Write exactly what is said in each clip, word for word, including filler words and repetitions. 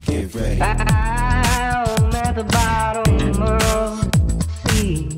get ready. I'm at the bottom of the sea.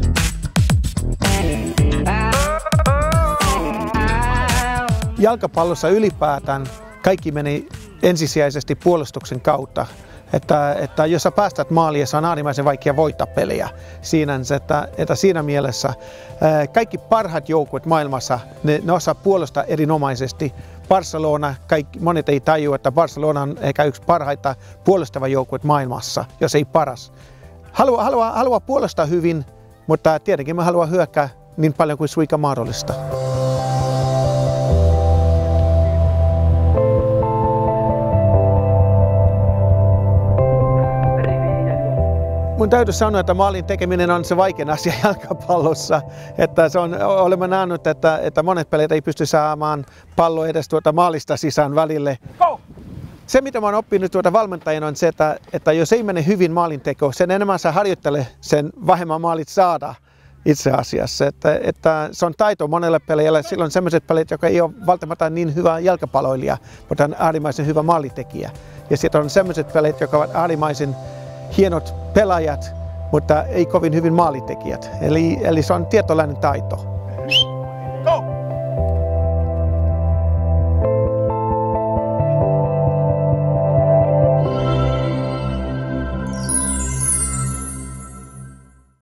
Jalkapallossa ylipäätään kaikki meni ensisijaisesti puolustuksen kautta. Että, että jos sä päästät maaliin, se on äärimmäisen vaikea voittaa peliä. Siinä, että, että siinä mielessä ää, kaikki parhaat joukkueet maailmassa, ne, ne osaa puolustaa erinomaisesti. Barcelona, kaikki, monet ei tajua, että Barcelona on ehkä yksi parhaita puolustava joukkueet maailmassa, jos ei paras. Haluaa, haluaa, haluaa puolustaa hyvin, mutta tietenkin me haluaa hyökkää niin paljon kuin suinkaan mahdollista. Mun täytyy sanoa, että maalin tekeminen on se vaikein asia jalkapallossa. Että se on, olemme nähneet, että, että monet pelit ei pysty saamaan palloa edes tuota maalista sisään välille. Se, mitä mä oon oppinut tuota valmentajana, on se, että, että jos ei mene hyvin maalinteko, sen enemmän sä harjoittele, sen vähemmän maalit saada itse asiassa. Että, että se on taito monelle peleille. Silloin sellaiset pelit, jotka ei ole välttämättä niin hyvä jalkapalloilija, mutta on äärimmäisen hyvä maalitekijä. Ja sitten on sellaiset pelit, jotka ovat äärimmäisen hienot pelaajat, mutta ei kovin hyvin maalitekijät. Eli, eli se on tietynlainen taito.